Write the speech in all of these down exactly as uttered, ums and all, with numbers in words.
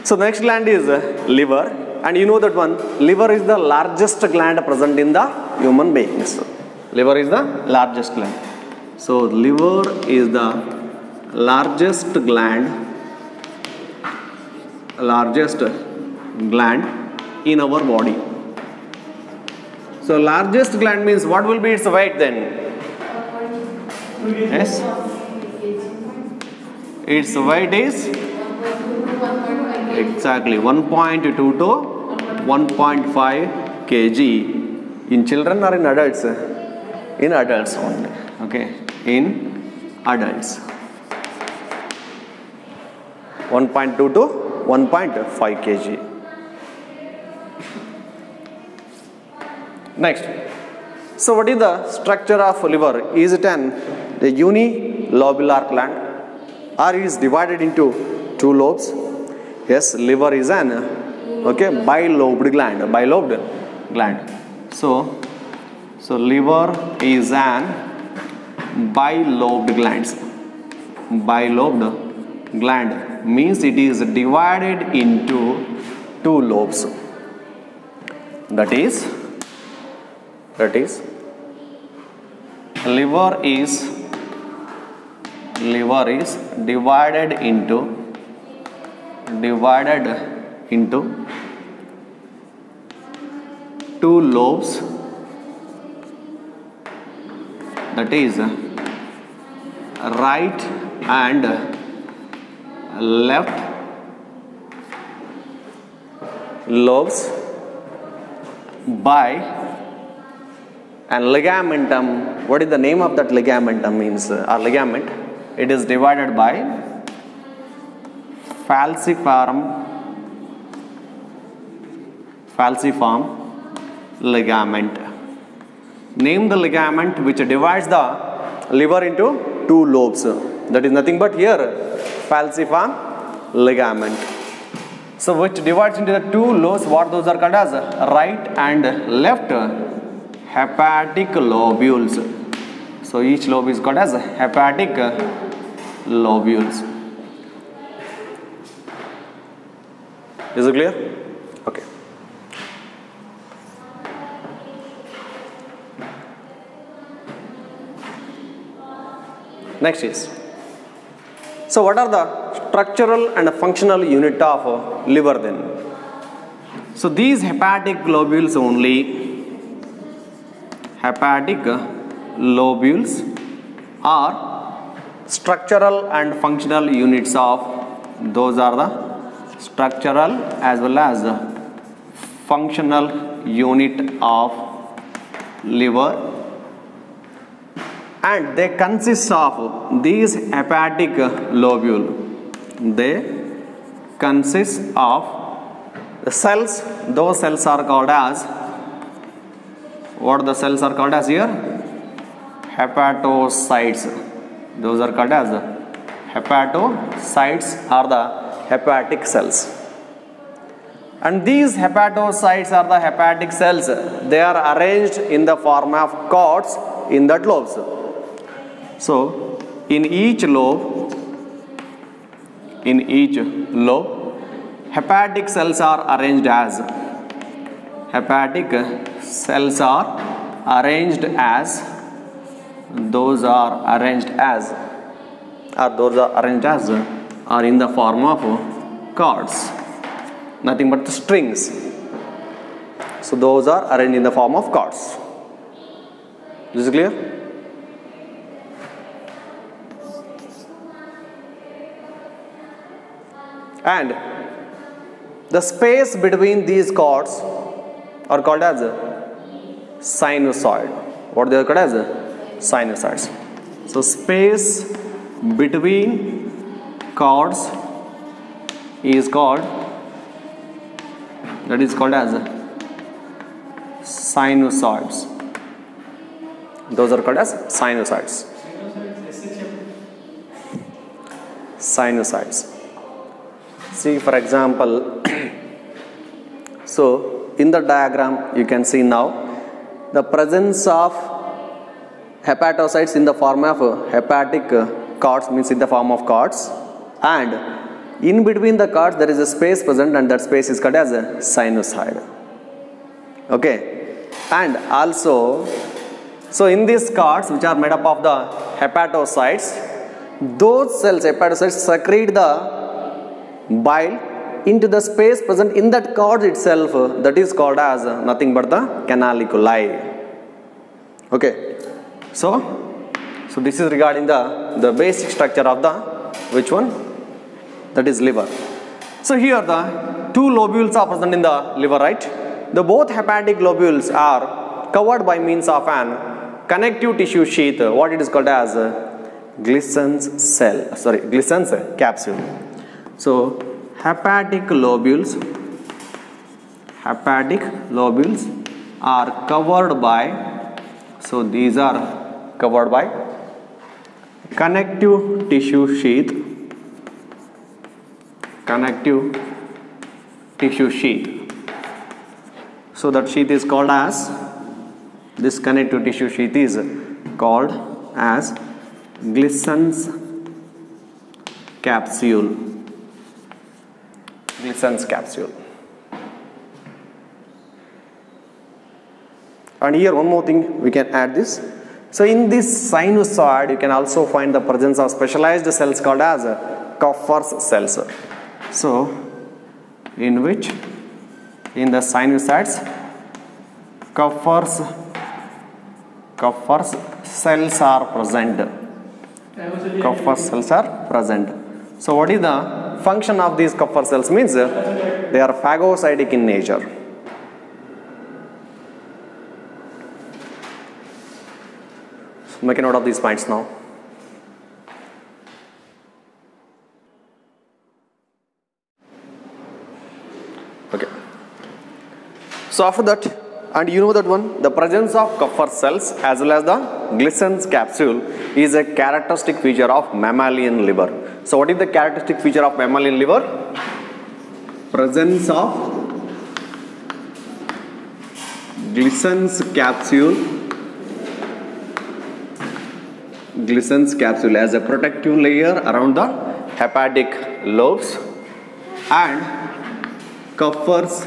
So next gland is liver, and you know that one, liver is the largest gland present in the human beings. Liver is the largest gland. So liver is the largest gland, largest gland in our body. So largest gland means what will be its weight then? Yes. Its weight is exactly one point two to one point five kilograms in children or in adults? In adults only. Okay. In adults. one point two to one point five kilograms. Next. So what is the structure of liver? Is it an a unilobular gland, or is divided into two lobes? Yes, liver is an okay bilobed gland, bilobed gland. So, so liver is an bilobed gland. Bilobed gland means it is divided into two lobes. That is, that is, liver is liver is divided into divided into two lobes, that is right and left lobes by and ligamentum. What is the name of that ligamentum means uh, or ligament? It is divided by falciparum falciform ligament. Name the ligament which divides the liver into two lobes. That is nothing but here falciform ligament. So which divides into the two lobes, what those are called as right and left hepatic lobules. So each lobe is called as hepatic lobules. Is it clear? Okay. Next is, so what are the structural and functional unit of liver then? So these hepatic globules only, hepatic lobules are structural and functional units of, those are the structural as well as functional unit of liver, and they consist of these hepatic lobule. They consist of the cells. Those cells are called as, what the cells are called as here? Hepatocytes. Those are called as hepatocytes, are the hepatic cells. And these hepatocytes are the hepatic cells. They are arranged in the form of cords in the lobes. So in each lobe, in each lobe, hepatic cells are arranged as, hepatic cells are arranged as, those are arranged as, or those are arranged as, are in the form of cords, nothing but the strings. So those are arranged in the form of cords. This is clear? And the space between these cords are called as sinusoid. What they are called as sinusoids. So space between cords is called, that is called as sinusoids. Those are called as sinusoids. Sinusoids. See, for example, so in the diagram you can see now the presence of hepatocytes in the form of hepatic cords, means in the form of cords, and In between the cords there is a space present, and that space is called as a sinusoid. Okay, and also, so in these cords which are made up of the hepatocytes, those cells, hepatocytes, secrete the bile into the space present in that cord itself, that is called as nothing but the canaliculi. Okay, so so this is regarding the the basic structure of the which one, that is liver. So here the two lobules are present in the liver, right? The both hepatic lobules are covered by means of an connective tissue sheath, what it is called as Glissen's cell, sorry, Glissen's capsule. So hepatic lobules, hepatic lobules are covered by, so these are covered by connective tissue sheath, connective tissue sheath. So that sheath is called as, this connective tissue sheath is called as Glissen's capsule, Glissen's capsule. And here one more thing we can add this. So in this sinusoid you can also find the presence of specialized cells called as Kupfer's cells. So in which, in the sinusoids, Kupfer's Kupfer's cells are present. Kupfer's cells are present. So what is the function of these Kupfer cells? Means they are phagocytic in nature. So make a note of these points now. Okay. So after that, and you know that one, the presence of Kupfer cells as well as the Glissen's capsule is a characteristic feature of mammalian liver. So what is the characteristic feature of mammalian liver? Presence of Glissen's capsule, Glissen's capsule as a protective layer around the hepatic lobes, and Kupfer's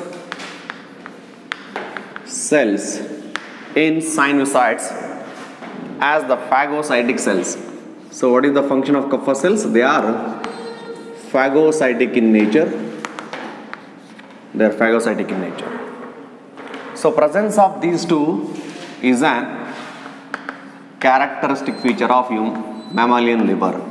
cells in sinusoids as the phagocytic cells. So what is the function of Kupfer cells? They are phagocytic in nature. They are phagocytic in nature. So presence of these two is an characteristic feature of mammalian liver.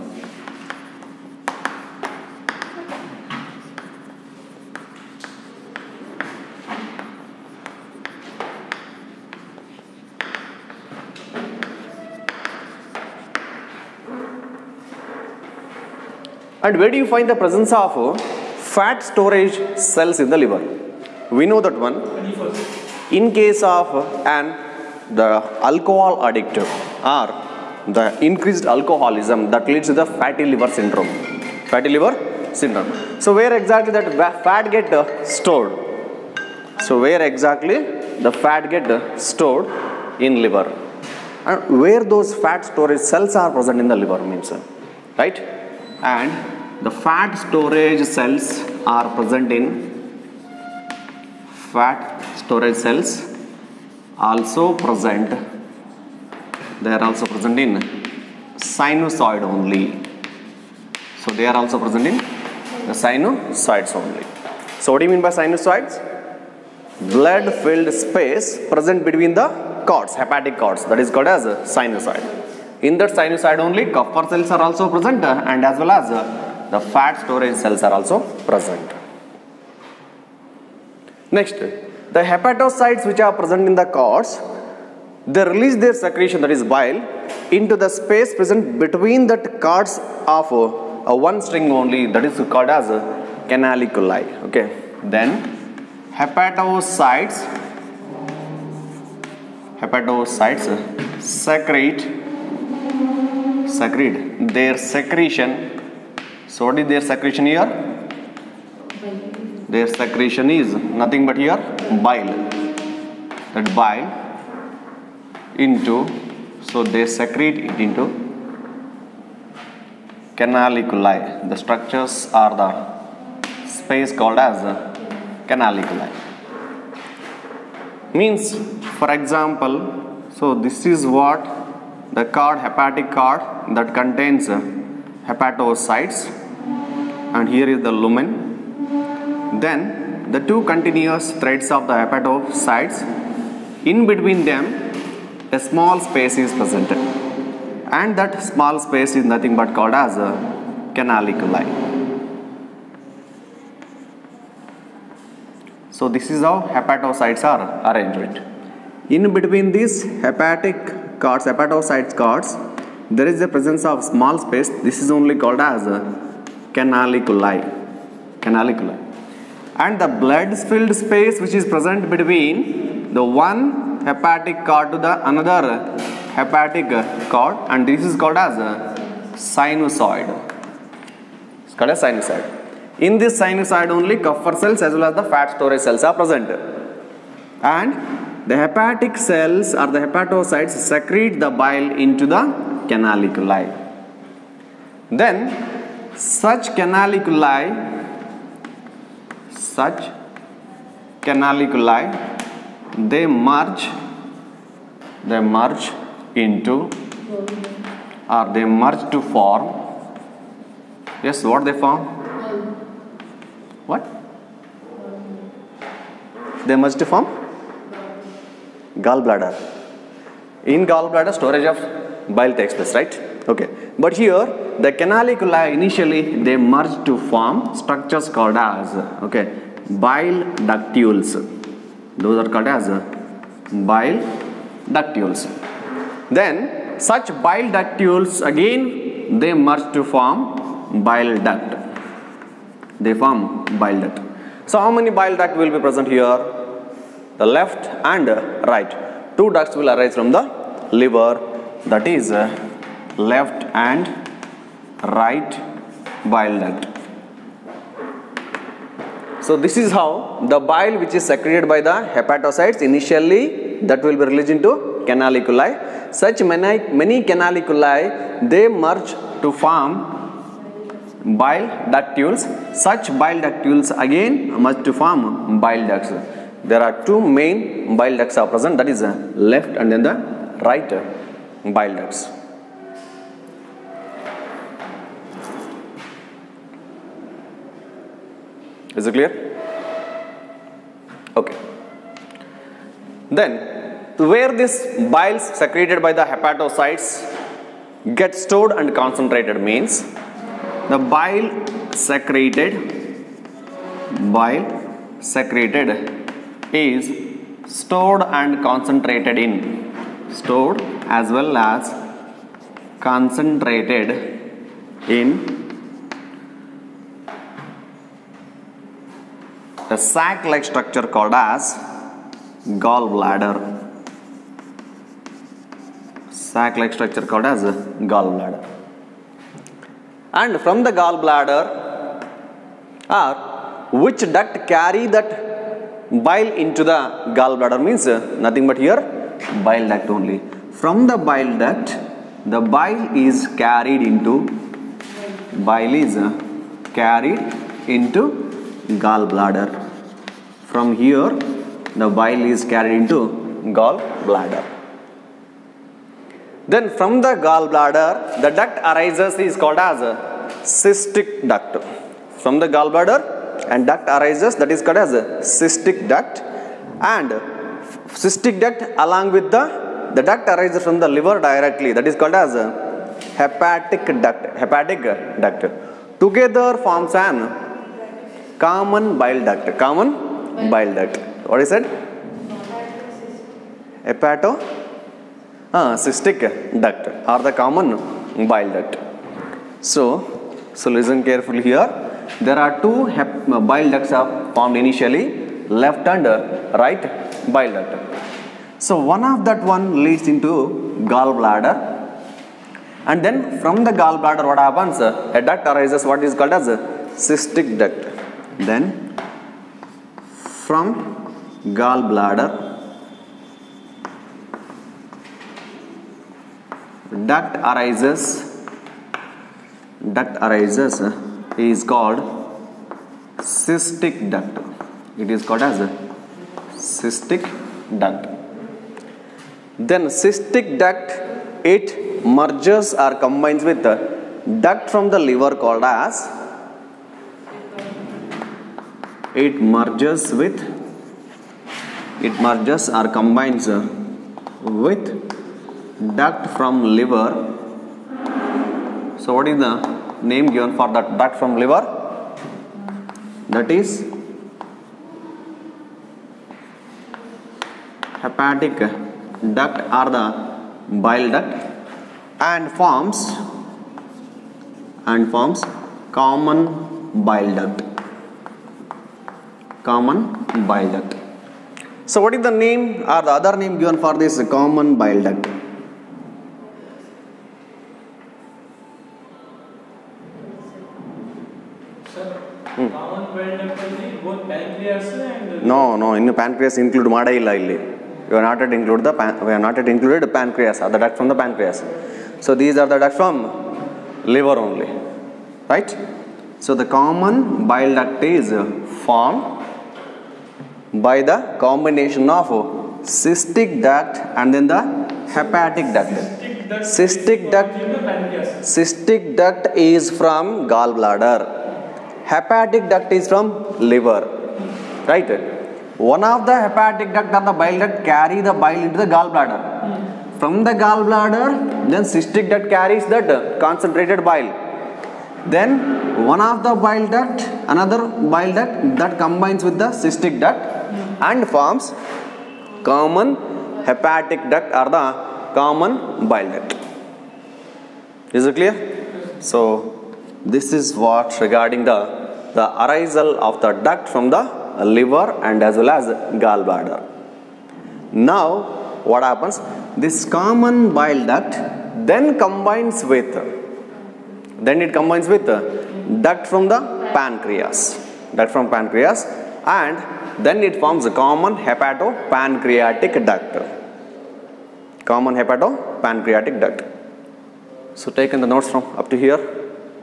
And where do you find the presence of fat storage cells in the liver? We know that one. In case of an the alcohol addict or the increased alcoholism, that leads to the fatty liver syndrome. Fatty liver syndrome. So where exactly that fat get stored? So where exactly the fat get stored? In liver. And where those fat storage cells are present in the liver means, right? And the fat storage cells are present in fat storage cells also present, they are also present in sinusoid only. So they are also present in the sinusoids only. So what do you mean by sinusoids? Blood filled space present between the cords, hepatic cords, that is called as a sinusoid. In that sinusoid only Kupfer cells are also present, and as well as the fat storage cells are also present. Next, the hepatocytes which are present in the cords, they release their secretion, that is bile, into the space present between the cords of a one string only, that is called as canaliculi. Okay. Then hepatocytes, hepatocytes secrete, secrete their secretion. So what is their secretion here? Their secretion is nothing but here bile. That bile into, so they secrete it into canaliculi. The structures are the space called as canaliculi. Means, for example, so this is what the cord, hepatic cord that contains hepatocytes, and here is the lumen. Then the two continuous threads of the hepatocytes, in between them a small space is present, and that small space is nothing but called as a canaliculi. So this is how hepatocytes are arranged. In between these hepatic cords, hepatocytes cords, there is a presence of small space. This is only called as a canaliculi. Canaliculi. And the blood-filled space which is present between the one hepatic cord to the another hepatic cord, and this is called as a sinusoid. It's called as sinusoid. In this sinusoid only Kupffer cells as well as the fat storage cells are present. And the hepatic cells or the hepatocytes secrete the bile into the canaliculi. Then such canaliculi, such canaliculi, they merge, they merge into, or they merge to form, yes, what they form? What? They merge to form? Gallbladder. In gallbladder, storage of bile takes place, right? Okay. But here, the canaliculi initially they merge to form structures called as, okay, bile ductules. Those are called as bile ductules. Then such bile ductules again they merge to form bile duct. They form bile duct. So how many bile duct will be present here? The left and right. Two ducts will arise from the liver, that is left and right bile duct. So this is how the bile which is secreted by the hepatocytes initially that will be released into canaliculi. Such many, many canaliculi they merge to form bile ductules. Such bile ductules again merge to form bile ducts. There are two main bile ducts are present, that is left and then the right bile ducts. Is it clear? Okay. Then, where this bile secreted by the hepatocytes get stored and concentrated means the bile secreted, bile secreted is stored and concentrated in, stored as well as concentrated in a sac-like structure called as gallbladder. Sac-like structure called as gallbladder. And from the gallbladder, or which duct carry that bile into the gallbladder means nothing but here bile duct only. From the bile duct, the bile is carried into, bile is carried into gallbladder. From here, the bile is carried into gallbladder. Then from the gallbladder, the duct arises is called as a cystic duct. From the gallbladder and duct arises, that is called as a cystic duct. And cystic duct along with the, the duct arises from the liver directly, that is called as a hepatic duct. Hepatic duct. Together forms an common bile duct. Common bile duct. What is it? Hepato? Uh, cystic duct or the common bile duct. So, so listen carefully here. There are two bile ducts are formed initially, left and right bile duct. So one of that one leads into gallbladder, and then from the gallbladder what happens? A duct arises, what is called as a cystic duct. Then from gallbladder, duct arises, duct arises is called cystic duct. It is called as a cystic duct. Then cystic duct, it merges or combines with the duct from the liver called as, it merges with, it merges or combines with duct from liver. So what is the name given for that duct from liver? That is hepatic duct or the bile duct, and forms and forms common bile duct. Common bile duct. So what is the name or the other name given for this common bile duct? Sir, hmm. common bile duct is both pancreas and no, no. In pancreas include mada illa illi. We are not yet include the pan we are not yet included pancreas or the duct from the pancreas. So these are the duct from liver only, right? So the common bile duct is formed by the combination of cystic duct and then the hepatic duct. Cystic duct, cystic duct is from gallbladder. Hepatic duct is from liver, right? One of the hepatic duct or the bile duct carry the bile into the gallbladder. From the gallbladder, then cystic duct carries that concentrated bile. Then one of the bile duct, another bile duct that combines with the cystic duct and forms common hepatic duct or the common bile duct. Is it clear? So this is what regarding the the arisal of the duct from the liver and as well as gallbladder. Now what happens? This common bile duct then combines with then it combines with duct from the pancreas, duct from pancreas, and then it forms a common hepatopancreatic duct. Common hepatopancreatic duct. So taken the notes from up to here.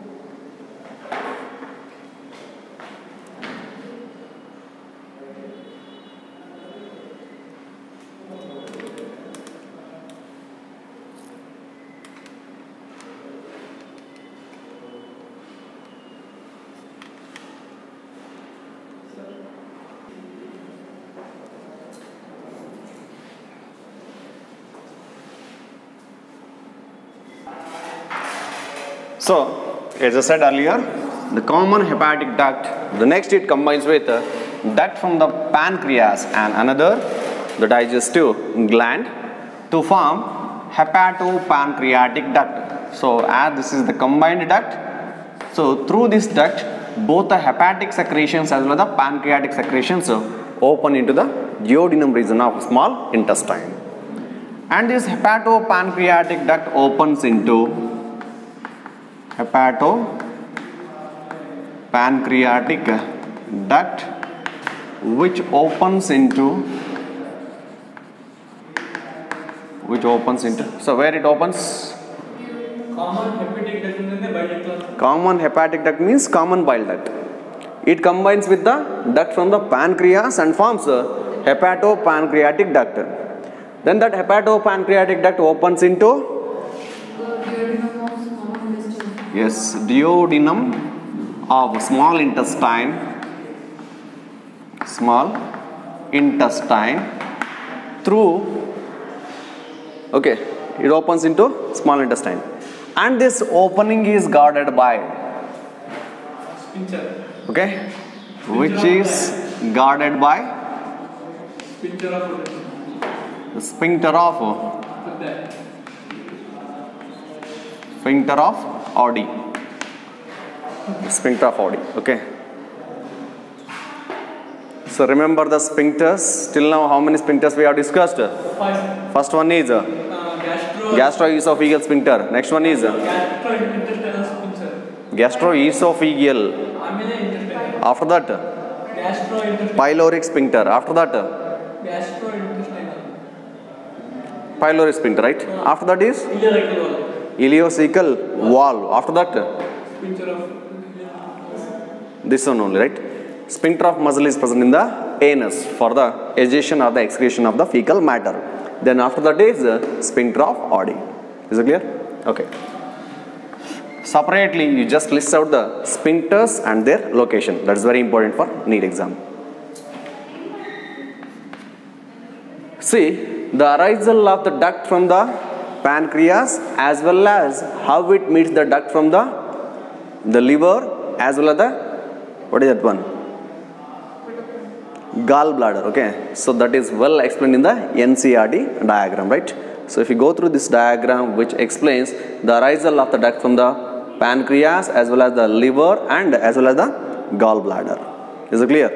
So, as I said earlier, the common hepatic duct, the next it combines with a duct from the pancreas and another, the digestive gland, to form hepatopancreatic duct. So, as this is the combined duct, so through this duct, both the hepatic secretions as well as the pancreatic secretions open into the duodenum region of small intestine. And this hepatopancreatic duct opens into hepatopancreatic duct, which opens into which opens into so where it opens? common hepatic duct means bile duct. Common hepatic duct means common bile duct. It combines with the duct from the pancreas and forms a hepatopancreatic duct. Then that hepatopancreatic duct opens into yes, duodenum of small intestine, small intestine through, okay, it opens into small intestine. And this opening is guarded by, sphincter. Okay, which is guarded by Sphincter of the sphincter of sphincter of Oddi. Sphincter of Oddi. Okay. So remember the sphincters. Till now, how many sphincters we have discussed? Five. First one is uh, gastro. gastroesophageal sphincter. Next one is uh, gastrointestinal sphincter. gastroesophageal. After that, Gastrointestinal. pyloric sphincter. After that, Gastrointestinal. pyloric sphincter, right? After that is Ileocecal. ileocecal valve. After that, Picture of. This one only, right? Sphincter of muscle is present in the anus for the ejection or the excretion of the fecal matter. Then after that is the sphincter of Oddi. Is it clear? Okay. Separately, you just list out the sphincters and their location. That is very important for NEET exam. See, the arisal of the duct from the pancreas as well as how it meets the duct from the, the liver as well as the, what is that one? Gallbladder, okay. So that is well explained in the N C E R T diagram, right? So if you go through this diagram which explains the arisal of the duct from the pancreas as well as the liver and as well as the gallbladder. Is it clear?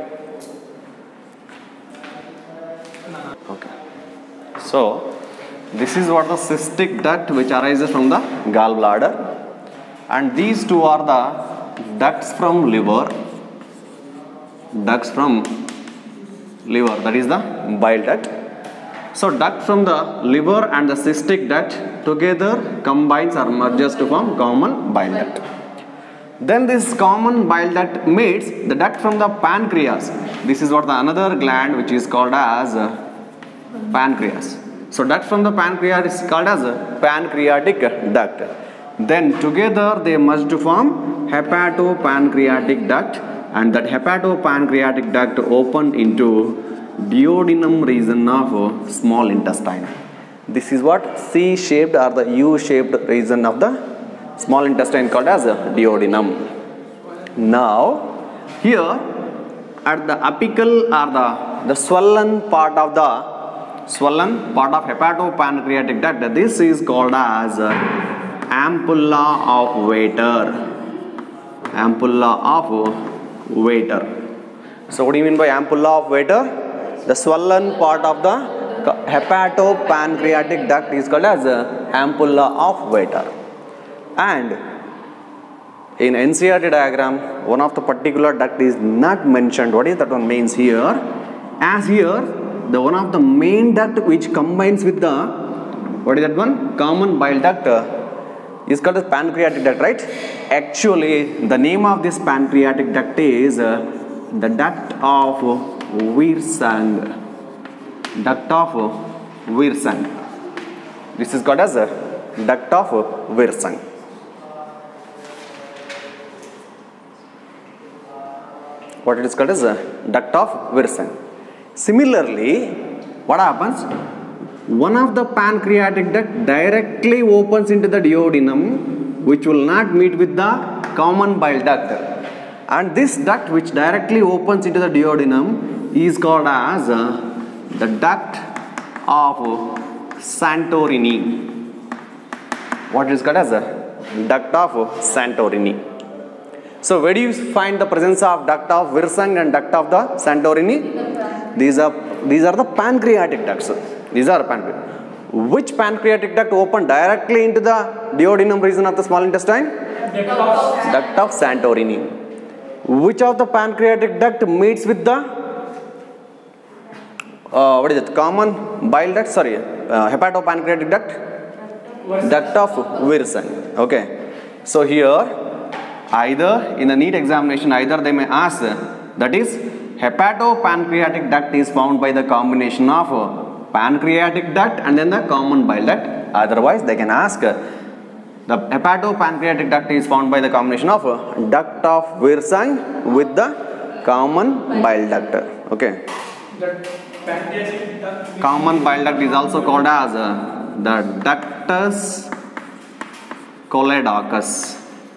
Okay. So this is what the cystic duct which arises from the gallbladder, and these two are the ducts from liver, ducts from liver, that is the bile duct. So duct from the liver and the cystic duct together combines or merges to form common bile duct. Then this common bile duct meets the duct from the pancreas. This is what the another gland which is called as uh, pancreas. So duct from the pancreas is called as a pancreatic duct. Then together they merge to form hepatopancreatic duct, and that hepatopancreatic duct open into duodenum region of small intestine. This is what C-shaped or the U-shaped region of the small intestine called as duodenum. Now here at the apical or the, the swollen part of the swollen part of hepatopancreatic duct, this is called as ampulla of Vater. Ampulla of Vater. So what do you mean by ampulla of Vater? The swollen part of the hepatopancreatic duct is called as ampulla of Vater. And in N C E R T diagram, one of the particular duct is not mentioned. What is that one means here? As here, the one of the main duct which combines with the, what is that one? Common bile duct is called as pancreatic duct, right? Actually, the name of this pancreatic duct is uh, the duct of Wirsung. Duct of Wirsung. This is called as a duct of Wirsung. What it is called as a duct of Wirsung. Similarly, what happens? One of the pancreatic duct directly opens into the duodenum, which will not meet with the common bile duct. And this duct which directly opens into the duodenum is called as uh, the duct of Santorini. What is called as a duct of Santorini. So where do you find the presence of duct of Wirsung and duct of the Santorini? These are these are the pancreatic ducts. These are pancreatic. Which pancreatic duct open directly into the duodenum region of the small intestine? Duct of Santorini. Which of the pancreatic duct meets with the uh, what is it? Common bile duct? Sorry, uh, hepatopancreatic duct. Duct of Wirsung. Okay. So here, either in a NEET examination, either they may ask, that is, hepatopancreatic duct is found by the combination of pancreatic duct and then the common bile duct. Otherwise, they can ask, the hepatopancreatic duct is found by the combination of duct of Wirsung with the common bile duct. Okay. Common bile duct is also called as the ductus choledochus.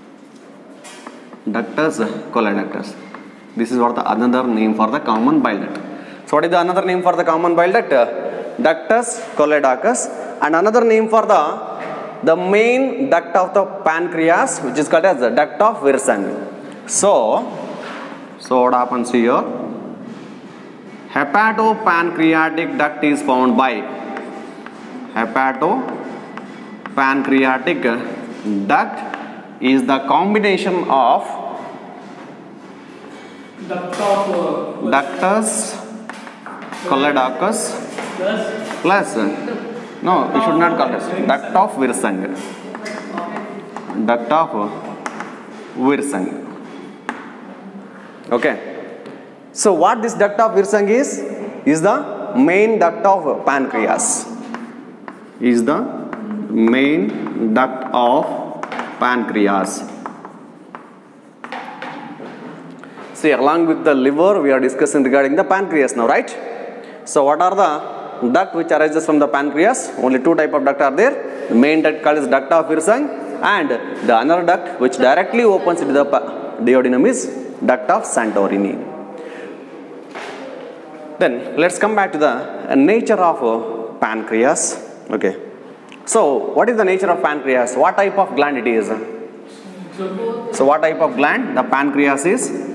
Ductus choledochus. This is what the another name for the common bile duct. So what is the another name for the common bile duct? Ductus choledochus. And another name for the the main duct of the pancreas, which is called as the duct of Wirsung. So, so what happens here? Hepatopancreatic duct is found by hepatopancreatic duct is the combination of Duct of uh, ductus choledochus plus, no, we should not call this, duct of Wirsung. Duct of Wirsung. Okay. So what this duct of Wirsung is? Is the main duct of pancreas. Is the main duct of pancreas. See, along with the liver, we are discussing regarding the pancreas now, right? So what are the duct which arises from the pancreas? Only two type of duct are there. The main duct called is duct of Wirsung, and the another duct which directly opens into the duodenum is duct of Santorini. Then let's come back to the nature of pancreas. Okay. So what is the nature of pancreas? What type of gland it is? So what type of gland the pancreas is?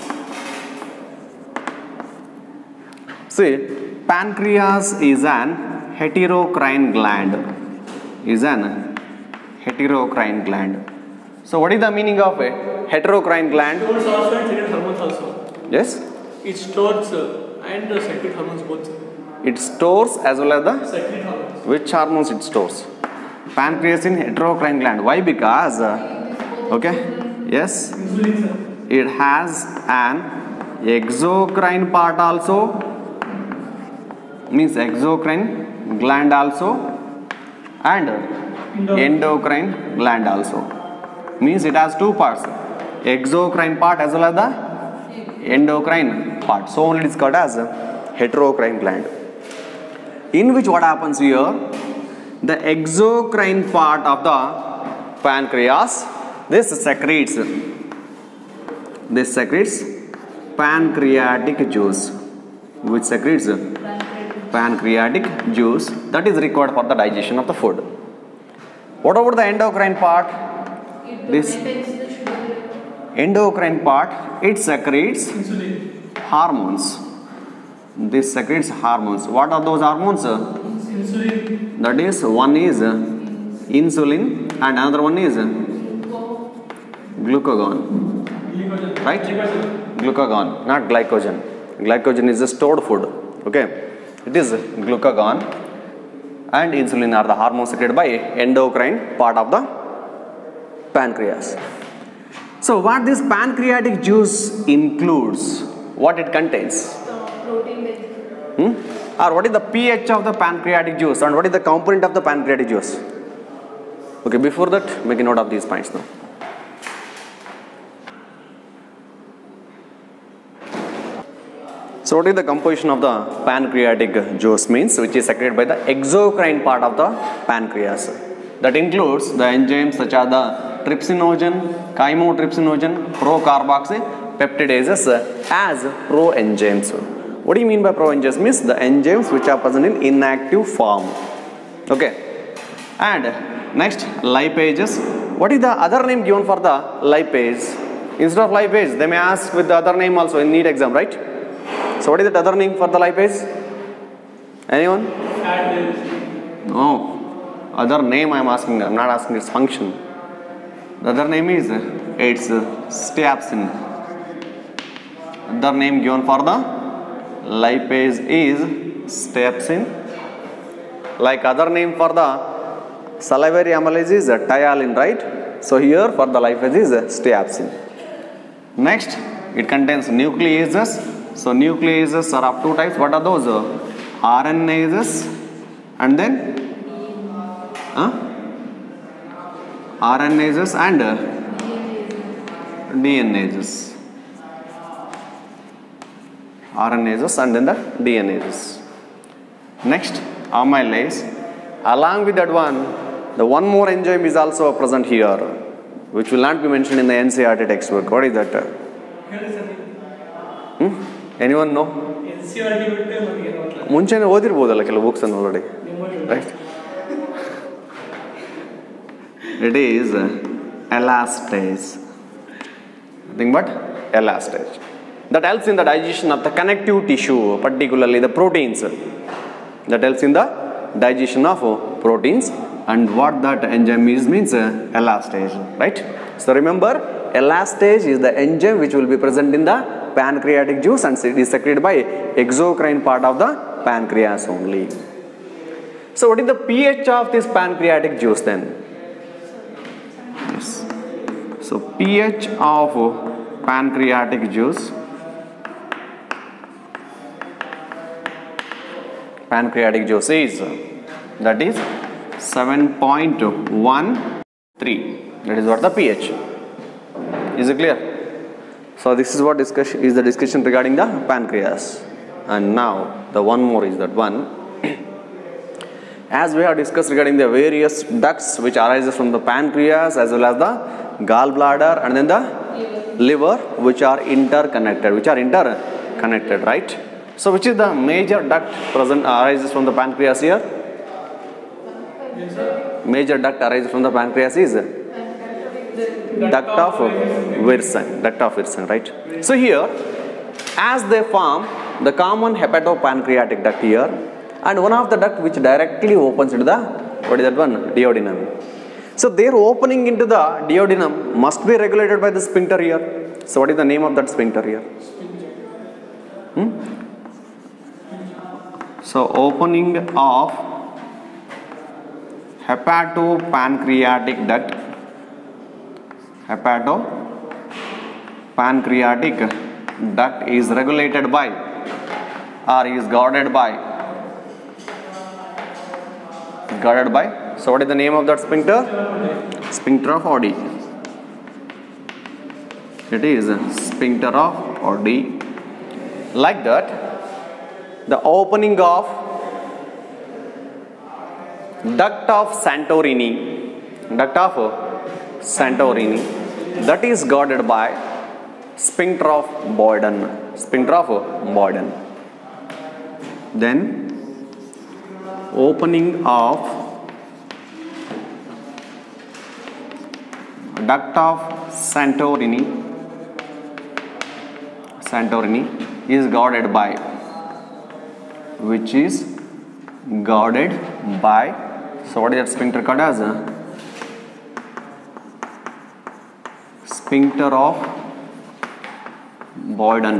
See, pancreas is an heterocrine gland. Is an heterocrine gland. So what is the meaning of a heterocrine gland? Stores also and secret hormones also. Yes? It stores uh, and uh, secret hormones both. It stores as well as the Secret hormones. which hormones it stores? Pancreas in heterocrine gland. Why? Because uh, okay, yes, Insulin, sir. it has an exocrine part also, means exocrine gland also, and endocrine gland also, means it has two parts, exocrine part as well as the endocrine part. So only it is called as a heterocrine gland, in which what happens here, the exocrine part of the pancreas, this secretes this secretes pancreatic juice, which secretes pancreatic juice that is required for the digestion of the food. What about the endocrine part? This endocrine part, it secretes Insulin. hormones. This secretes hormones. What are those hormones? Insulin. That is, one is insulin and another one is glucagon. Glycogen. Right? Glycogen. Glucagon, not glycogen. Glycogen is a stored food. Okay, it is glucagon and insulin are the hormones secreted by endocrine part of the pancreas. So what this pancreatic juice includes, what it contains? Hmm? Or what is the pH of the pancreatic juice and what is the component of the pancreatic juice? Okay, before that, make a note of these points now. So what is the composition of the pancreatic juice means, which is secreted by the exocrine part of the pancreas. That includes the enzymes such as the trypsinogen, chymotrypsinogen, procarboxy peptidases as proenzymes. What do you mean by proenzymes? Means the enzymes which are present in inactive form. Okay. And next, lipases. What is the other name given for the lipase? Instead of lipase, they may ask with the other name also in NEET exam, right? So what is the other name for the lipase? Anyone? Fat is. No. Other name I am asking. I am not asking its function. The other name is, it's steapsin. Other name given for the lipase is steapsin. Like other name for the salivary amylase is tyalin, right? So here for the lipase is steapsin. Next, it contains nucleases. So nucleases are of two types. What are those? R N ases and then huh? R N ases and D N ases. R N ases and then the D N ases. Next, amylase. Along with that one, the one more enzyme is also present here, which will not be mentioned in the N C E R T textbook. What is that? Hmm? Anyone know? N C E R T ಬಿಟ್ಟೆ ನಮಗೆ ಗೊತ್ತಿಲ್ಲ. ಮುಂಚೆನೇ ಓದಿರ್ಬೋದಲ್ಲ ಕೆಲವು books ಅನ್ನು already, right? It is elastase. Nothing but elastase. That helps in the digestion of the connective tissue, particularly the proteins. That helps in the digestion of proteins. And what that enzyme is means elastase, right? So remember, elastase is the enzyme which will be present in the pancreatic juice and it is secreted by exocrine part of the pancreas only. So what is the pH of this pancreatic juice then? Yes. So pH of pancreatic juice, pancreatic juice is, that is seven point one three. That is what the pH. Is it clear? So this is what discussion is the discussion regarding the pancreas. And now the one more is that one. As we have discussed regarding the various ducts which arises from the pancreas as well as the gallbladder and then the liver, which are interconnected, which are interconnected, right? So which is the major duct present arises from the pancreas here? Yes, sir. Major duct arises from the pancreas is duct of Wirsung, duct of Wirsung, right? So here, as they form the common hepatopancreatic duct here, and one of the duct which directly opens into the, what is that one? Duodenum. So their opening into the duodenum must be regulated by the sphincter here. So what is the name of that sphincter here? Hmm? So opening of hepatopancreatic duct, hepatopancreatic duct is regulated by or is guarded by guarded by. So what is the name of that sphincter? Sphincter of Oddi. It is sphincter of Oddi. Like that, the opening of duct of Santorini, duct of Santorini, that is guarded by sphincter of Boyden, sphincter of Boyden. Then opening of duct of Santorini, Santorini is guarded by, which is guarded by, so what is that sphincter called as? Sphincter of Boyden.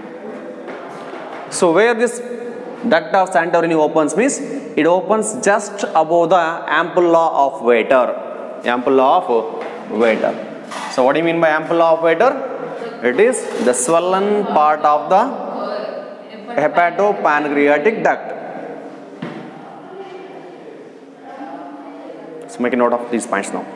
So where this duct of Santorini opens means it opens just above the ampulla of Vater. Ampulla of Vater. So what do you mean by ampulla of Vater? It is the swollen part of the hepatopancreatic duct. So make a note of these points now.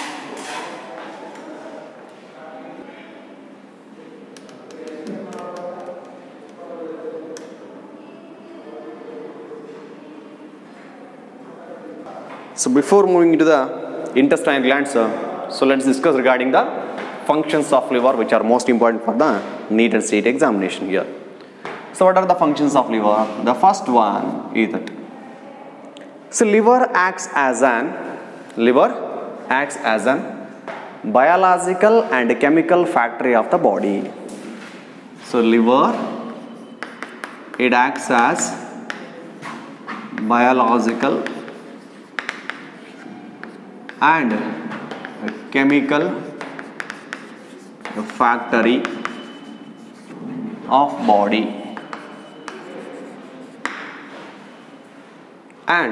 So before moving into the intestinal glands, uh, so let's discuss regarding the functions of liver, which are most important for the NEET and C E T examination here. So what are the functions of liver? The first one is that, so liver acts as an liver acts as an biological and chemical factory of the body. So liver, it acts as biological and a chemical factory of body, and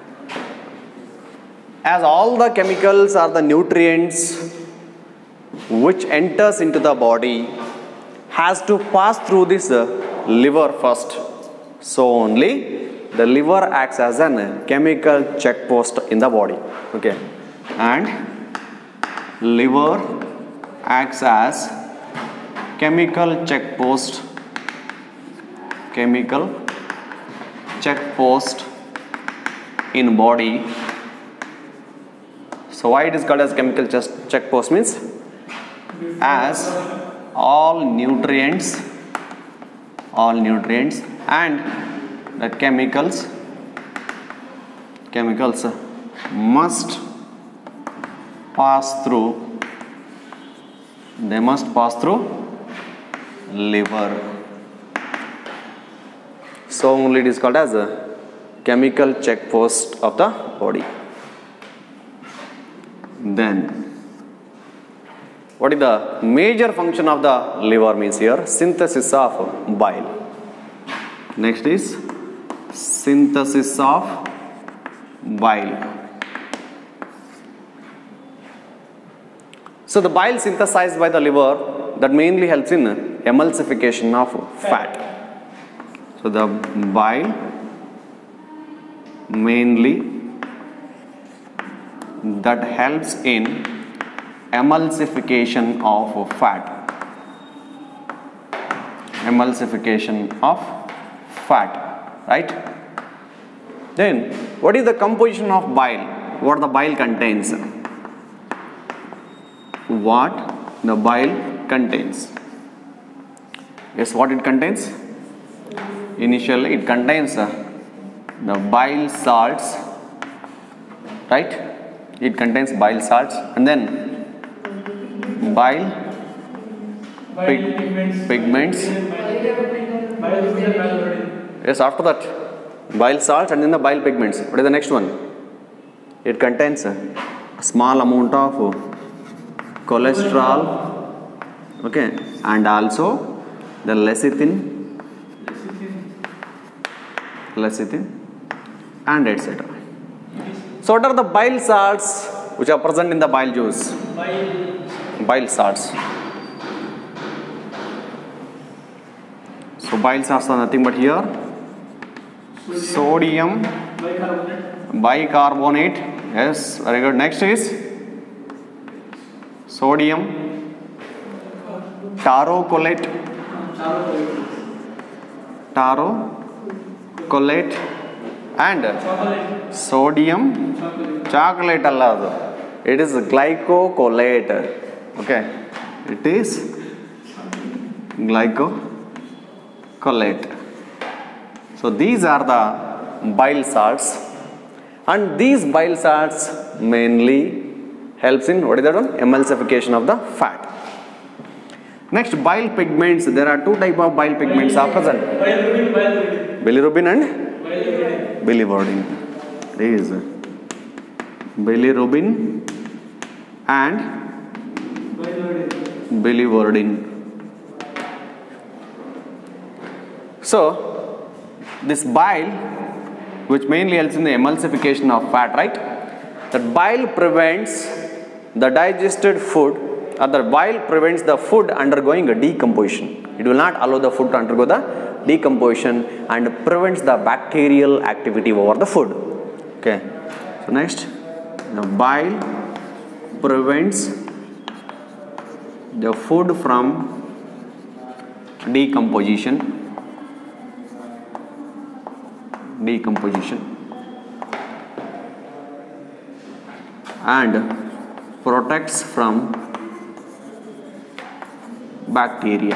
as all the chemicals are the nutrients which enters into the body has to pass through this uh, liver first. So only the liver acts as a chemical check post in the body. Okay. And liver acts as chemical check post, chemical check post in body. So why it is called as chemical check post means, as all nutrients, all nutrients and the chemicals, chemicals must pass through, they must pass through liver. So only it is called as a chemical check post of the body. Then what is the major function of the liver means here? Synthesis of bile. Next is synthesis of bile. So the bile synthesized by the liver that mainly helps in emulsification of fat. So the bile mainly that helps in emulsification of fat. Emulsification of fat, right? Then what is the composition of bile? What the bile contains? What the bile contains? Yes, what it contains? Initially it contains uh, the bile salts, right? It contains bile salts, and then bile pig pigments. Yes, after that bile salts and then the bile pigments. What is the next one? It contains a small amount of cholesterol, okay, and also the lecithin, lecithin, and et cetera. So what are the bile salts which are present in the bile juice? Bile, bile salts. So bile salts are nothing but here sodium bicarbonate. bicarbonate. Yes, very good. Next is sodium tarocolate. Tarocolate and sodium chocolate alladu. It is glycocolate. Okay, it is glycocolate. So these are the bile salts, and these bile salts mainly helps in what is that one? Emulsification of the fat. Next, bile pigments. There are two type of bile pigments are present. Bilirubin and biliverdin. These bilirubin and biliverdin. So this bile, which mainly helps in the emulsification of fat, right? That bile prevents the digested food, or the bile prevents the food undergoing a decomposition. It will not allow the food to undergo the decomposition and prevents the bacterial activity over the food. Okay. So next, the bile prevents the food from decomposition. Decomposition and protects from bacteria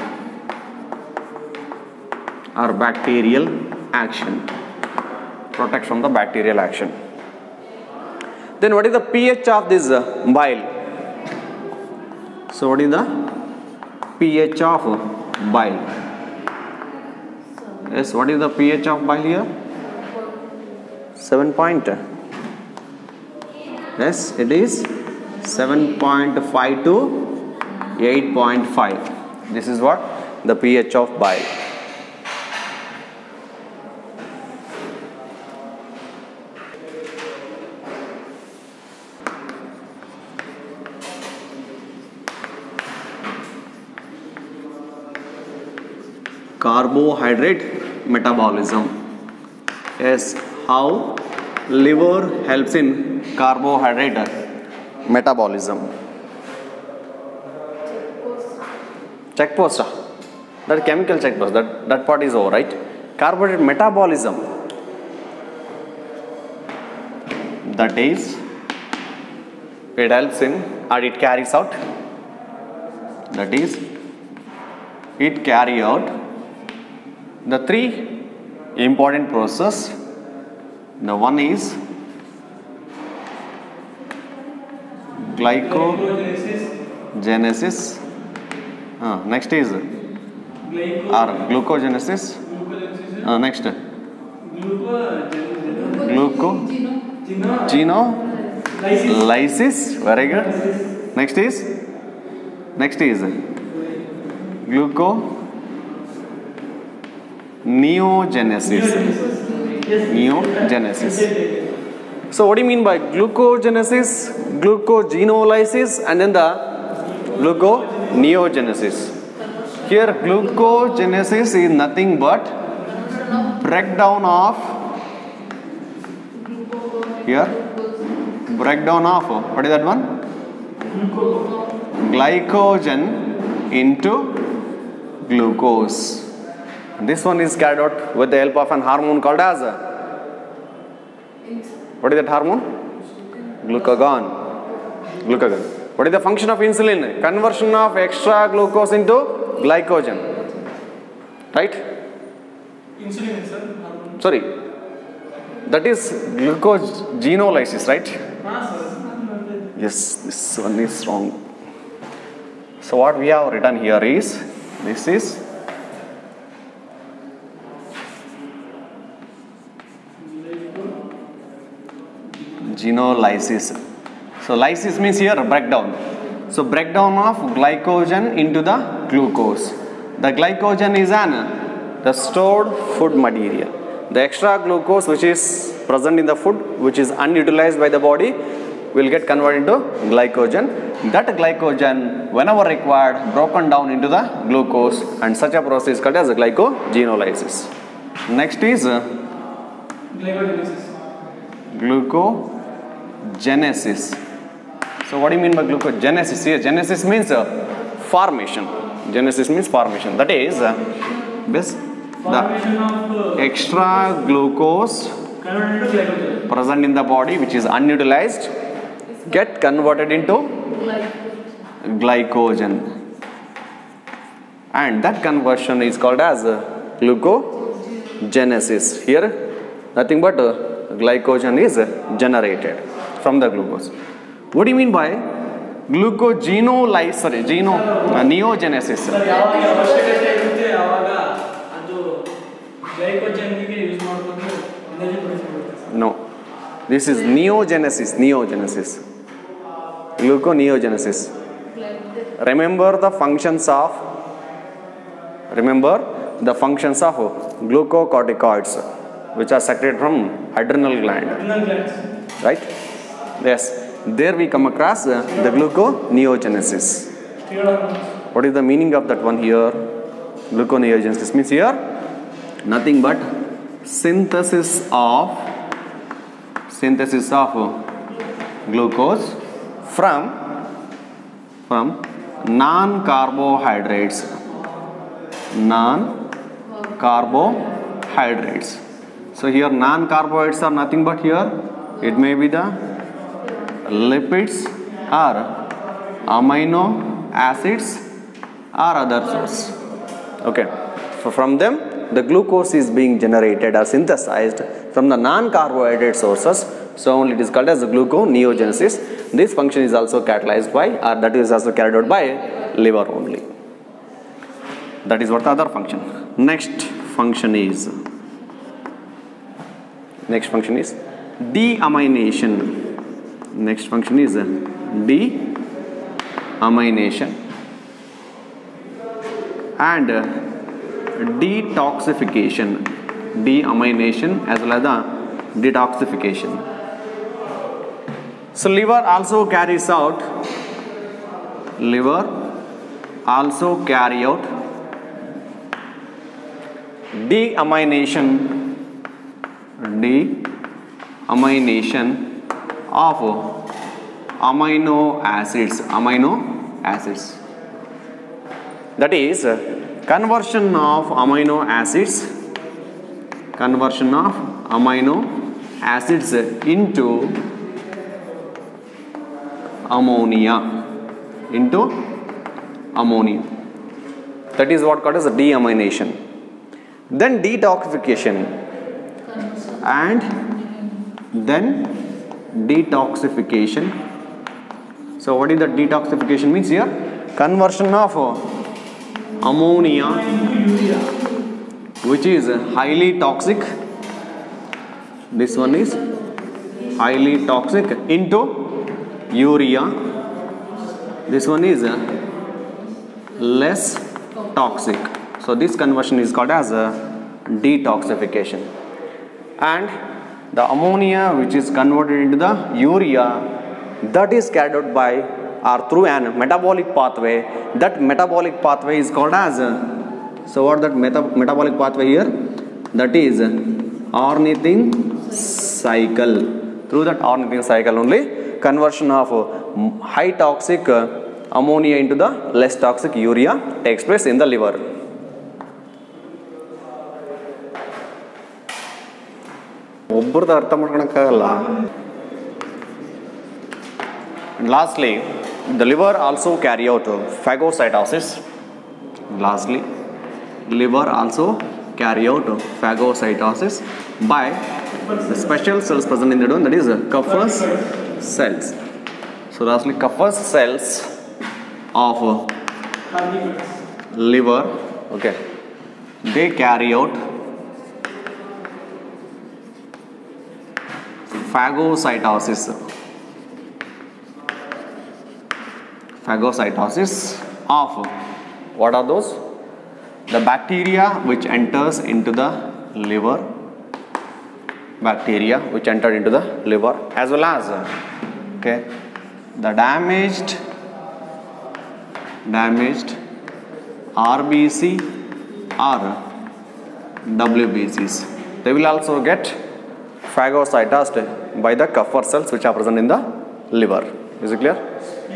or bacterial action. Protects from the bacterial action. Then what is the pH of this bile? So what is the pH of bile? Yes, what is the pH of bile here? seven point. Yes, it is seven point five to eight point five. This is what the pH of bile. Carbohydrate metabolism. Yes, how liver helps in carbohydrate metabolism. Check post. That chemical check post. That that part is over, right? Carbohydrate metabolism. That is, it helps in, or it carries out. That is, it carry out the three important process. The one is glycogenesis. Uh, next is or glucogenesis. Uh, next glucogenolysis. Very good. Next is next is gluco neogenesis. Neogenesis. So what do you mean by glucogenesis, glucogenolysis, and then the Gluconeogenesis. Here glucogenesis is nothing but breakdown of, here breakdown of, what is that one? Glycogen into glucose. This one is carried out with the help of an hormone called as, what is that hormone? Glucagon. Glucagon. What is the function of insulin? Conversion of extra glucose into glycogen. Right? Insulin, sir. Sorry. That is glucogenolysis, right? Ah, sir. Yes, this one is wrong. So what we have written here is, this is genolysis. So lysis means here breakdown. So breakdown of glycogen into the glucose. The glycogen is an the stored food material. The extra glucose which is present in the food, which is unutilized by the body, will get converted into glycogen. That glycogen, whenever required, broken down into the glucose, and such a process is called as glycogenolysis. Next is uh, Glycogenesis. glucogenesis. So what do you mean by glucogenesis here? Genesis means uh, formation. Genesis means formation. That is, uh, this Formation of the uh, extra glucose converted to glycogen. present in the body, which is unutilized, get converted into glycogen, and that conversion is called as uh, glucogenesis. Here nothing but uh, glycogen is uh, generated from the glucose. What do you mean by glucogenolysis? Sorry, geno uh, neogenesis. Sir ಯಾವಾಗ ಅವಶ್ಯಕತೆ ಇರುತ್ತೆ ಆವಾಗ ಅದು ಗ್ಲೈಕೋಜನ್ಗೆ use ಮಾಡ್ಕೊಂಡು energy produce ಮಾಡುತ್ತೆ sir. No, this is neogenesis. Neogenesis. Gluconeogenesis. Remember the functions of. Remember the functions of glucocorticoids, which are secreted from adrenal gland. Adrenal glands. Right? Yes. There we come across uh, the gluconeogenesis. Steroid hormones. What is the meaning of that one here? Gluconeogenesis means here nothing but synthesis of synthesis of glucose from from non-carbohydrates. Non-carbohydrates. So here non-carbohydrates are nothing but here it may be the lipids or amino acids or other source. Okay. So from them the glucose is being generated or synthesized from the non-carbohydrate sources. So only it is called as gluconeogenesis. This function is also catalyzed by, or that is also carried out by liver only. That is what the other function. Next function is next function is deamination. Next function is deamination and detoxification. Deamination as well as the detoxification. So liver also carries out liver also carry out deamination deamination of amino acids amino acids that is uh, conversion of amino acids conversion of amino acids into ammonia into ammonia. That is what called as deamination. Then detoxification and then detoxification. So what is the detoxification means here? Conversion of ammonia, which is highly toxic. This one is highly toxic into urea. This one is less toxic. So this conversion is called as a detoxification. And the ammonia which is converted into the urea, that is carried out by or through an metabolic pathway. That metabolic pathway is called as, so what that meta metabolic pathway here? That is ornithine cycle. Through that ornithine cycle only conversion of high toxic ammonia into the less toxic urea takes place in the liver. ಒಬ್ಬರದ ಅರ್ಥ ಮಾಡ್ಕೊಳಕ್ಕಾಗಲ್ಲ. And lastly, the liver also carry out phagocytosis. Lastly, liver also carry out phagocytosis by the special cells present in the bone, that is Kupffer's cells. So lastly, Kupffer's cells of liver, okay, they carry out phagocytosis. Phagocytosis of what are those? The bacteria which enters into the liver, bacteria which entered into the liver, as well as okay, the damaged damaged R B C or W B Cs. They will also get phagocytosed by the Kupffer cells which are present in the liver. Is it clear?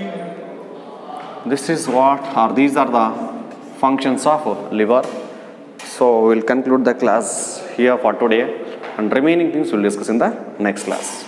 This is what, or these are the functions of liver. So we will conclude the class here for today, and remaining things we will discuss in the next class.